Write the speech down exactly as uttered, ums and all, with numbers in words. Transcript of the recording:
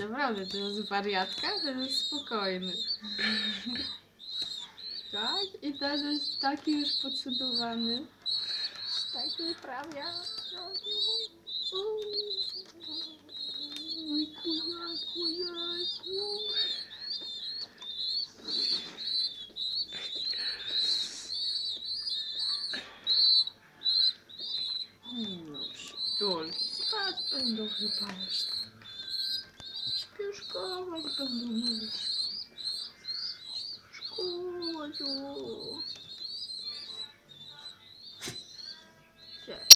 naprawdę, to jest wariatka, to jest spokojny. Tak? I teraz jest taki już podsudowany. Tak wyprawia. Ojku, jajku, jajku. No, przytulki. Spać będą chyba jeszcze. Śpieszkować będą, mówić. Śpieszkować, o.